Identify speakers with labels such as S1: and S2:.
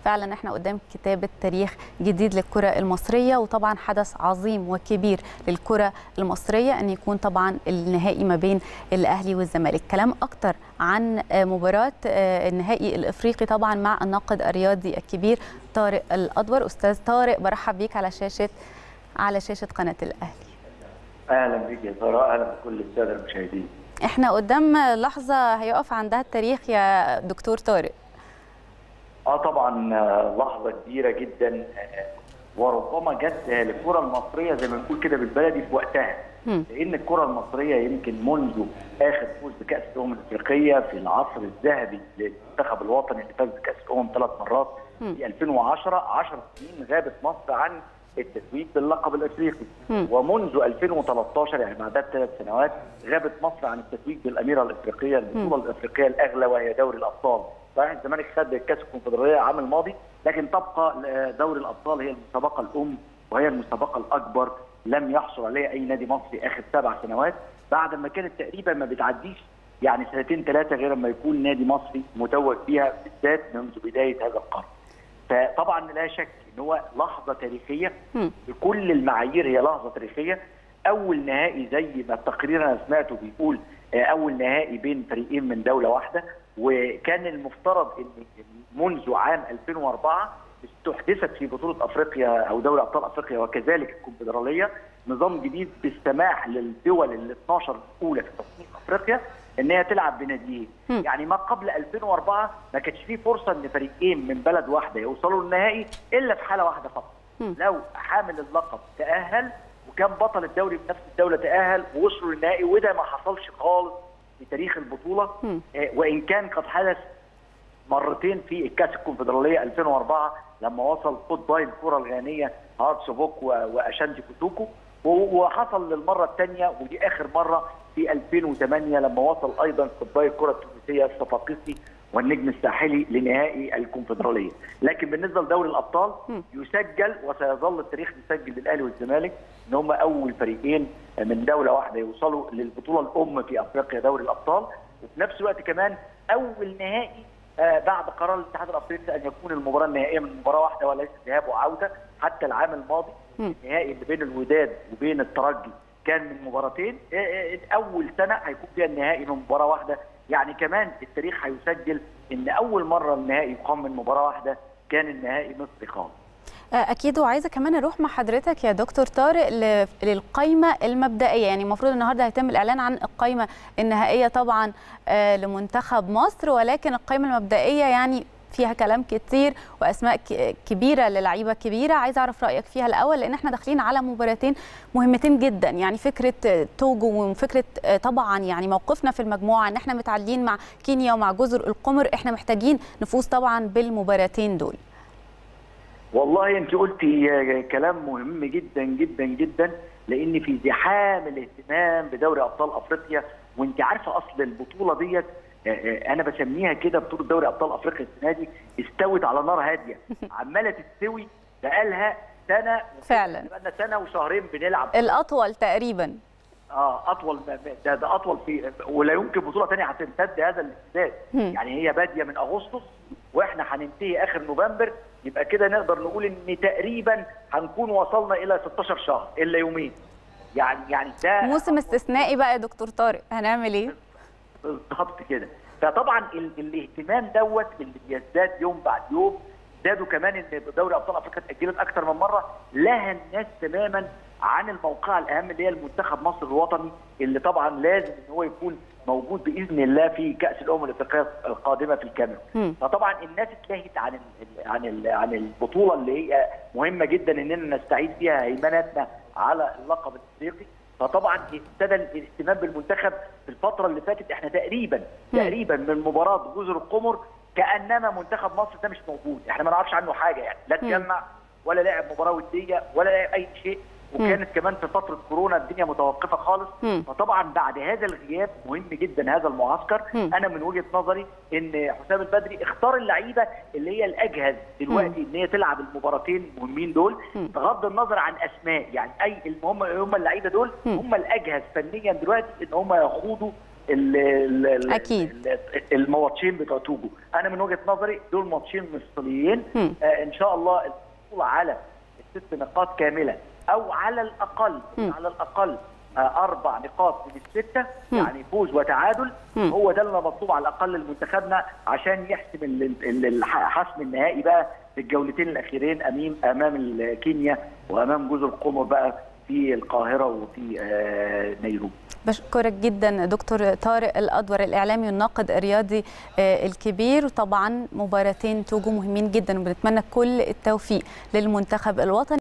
S1: فعلا احنا قدام كتابة تاريخ جديد للكرة المصرية، وطبعا حدث عظيم وكبير للكرة المصرية ان يكون طبعا النهائي ما بين الاهلي والزمالك. كلام اكتر عن مباراة النهائي الافريقي طبعا مع الناقد الرياضي الكبير طارق الأدور. استاذ طارق، برحب بيك على شاشة قناة الاهلي.
S2: اهلا بك يا ساره، اهلا بكل الساده المشاهدين.
S1: احنا قدام لحظة هيقف عندها التاريخ يا دكتور طارق.
S2: طبعا لحظه كبيره جدا، وربما جت للكره المصريه زي ما بنقول كده بالبلدي في وقتها، لان الكره المصريه يمكن منذ اخر فوز بكاس الامم الافريقيه في العصر الذهبي للمنتخب الوطني اللي فاز بكاس الامم 3 مرات في 2010، 10 سنين غابت مصر عن التتويج باللقب الافريقي. ومنذ 2013 يعني بعدها ب3 سنوات غابت مصر عن التتويج بالاميره الافريقيه، البطوله الافريقيه الاغلى وهي دوري الابطال. صحيح الزمالك خد كاس الكونفدراليه العام الماضي، لكن تبقى دوري الابطال هي المسابقه الام وهي المسابقه الاكبر لم يحصل عليها اي نادي مصري اخر 7 سنوات، بعد ما كانت تقريبا ما بتعديش يعني 2 3 غير ما يكون نادي مصري متوج فيها بالذات منذ بدايه هذا القرن. فطبعا لا شك ان هو لحظه تاريخيه بكل المعايير، هي لحظه تاريخيه. اول نهائي زي ما التقرير انا سمعته بيقول اول نهائي بين فريقين من دوله واحده، وكان المفترض ان منذ عام 2004 استحدثت في بطوله افريقيا او دوري ابطال افريقيا وكذلك الكونفدراليه نظام جديد بالسماح للدول ال 12 الاولى في تصنيف افريقيا ان هي تلعب بناديين. يعني ما قبل 2004 ما كانش فيه فرصه ان فريقين من بلد واحده يوصلوا للنهائي الا في حاله واحده فقط، لو حامل اللقب تاهل وكان بطل الدوري بنفس الدوله تاهل ووصلوا للنهائي، وده ما حصلش خالص في تاريخ البطوله. وان كان قد حدث مرتين في الكاس الكونفدراليه 2004 لما وصل قطبي الكره الغانيه هارتسبوك واشانتي كوتوكو، وحصل للمره الثانيه ودي اخر مره في 2008 لما وصل ايضا قطبي الكره التونسيه الصفاقسي والنجم الساحلي لنهائي الكونفدراليه. لكن بالنسبه لدوري الابطال يسجل وسيظل التاريخ يسجل للاهلي والزمالك ان هم اول فريقين من دوله واحده يوصلوا للبطوله الام في افريقيا دوري الابطال، وفي نفس الوقت كمان اول نهائي بعد قرار الاتحاد الافريقي ان يكون المباراه النهائيه من مباراه واحده وليس ذهاب وعوده. حتى العام الماضي النهائي اللي بين الوداد وبين الترجي كان من مباراتين، اول سنه هيكون فيها النهائي من مباراه واحده. يعني كمان التاريخ هيسجل ان اول مره النهائي يقام من مباراه واحده كان النهائي مصري خالص.
S1: اكيد. وعايزه كمان اروح مع حضرتك يا دكتور طارق للقائمه المبدئيه، يعني المفروض النهارده هيتم الاعلان عن القائمه النهائيه طبعا لمنتخب مصر، ولكن القائمه المبدئيه يعني فيها كلام كتير واسماء كبيره للعيبه كبيره. عايزه اعرف رايك فيها الاول، لان احنا داخلين على مباراتين مهمتين جدا، يعني فكره توجو وفكره طبعا يعني موقفنا في المجموعه ان احنا متعادلين مع كينيا ومع جزر القمر، احنا محتاجين نفوز طبعا بالمباراتين دول.
S2: والله انت قلتي كلام مهم جدا جدا جدا، لان في زحام الاهتمام بدوري ابطال افريقيا، وانت عارفه اصل البطوله ديت انا بسميها كده بطوله دوري ابطال افريقيا السنه دي استوت على نار هاديه، عماله تستوي بقالها سنه
S1: فعلا،
S2: بقالنا سنه وشهرين بنلعب
S1: الاطول تقريبا.
S2: اطول ده اطول في، ولا يمكن بطوله ثانيه هتمتد هذا الامتداد. يعني هي باديه من اغسطس واحنا هننتهي اخر نوفمبر، يبقى كده نقدر نقول ان تقريبا هنكون وصلنا الى 16 شهر الا يومين. يعني ده
S1: موسم استثنائي بقى يا دكتور طارق، هنعمل ايه؟
S2: بالظبط كده. فطبعا الاهتمام دوت اللي بيزداد يوم بعد يوم، زادوا كمان ان دوري ابطال افريقيا اتاجلت اكثر من مره، لها الناس تماما عن الموقعه الاهم اللي هي المنتخب مصر الوطني، اللي طبعا لازم ان هو يكون موجود باذن الله في كاس الامم الافريقيه القادمه في الكاميرون. فطبعا الناس اتلهت عن البطوله اللي هي مهمه جدا اننا نستعيد فيها هيمنتنا على اللقب الافريقي. فطبعا ابتدى الاهتمام بالمنتخب في الفتره اللي فاتت. احنا تقريبا من مباراه جزر القمر كانما منتخب مصر ده مش موجود، احنا ما نعرفش عنه حاجه، يعني لا تجمع ولا لعب مباراه وديه ولا لعب اي شيء، وكانت كمان في فتره كورونا الدنيا متوقفه خالص. فطبعا بعد هذا الغياب مهم جدا هذا المعسكر. انا من وجهه نظري ان حسام البدري اختار اللعيبه اللي هي الاجهز دلوقتي ان هي تلعب المباراتين المهمين دول، بغض النظر عن اسماء، يعني اي المهم هم اللعيبه دول هم الاجهز فنيا دلوقتي ان هم يخوضوا
S1: اكيد
S2: الماتشين بتوع توجو. انا من وجهه نظري دول ماتشين مفصليين. ان شاء الله الحصول على ال6 نقاط كامله، او على الاقل 4 نقاط من ال6، يعني فوز وتعادل. هو ده اللي مطلوب على الاقل لمنتخبنا عشان يحسم حسم النهائي بقى في الجولتين الاخيرين امام كينيا وامام جزر القمر بقى في القاهره وفي نيروبي.
S1: بشكرك جدا دكتور طارق الأدور، الإعلامي والناقد الرياضي الكبير. وطبعا مباراتين توجو مهمين جدا، وبنتمنى كل التوفيق للمنتخب الوطني.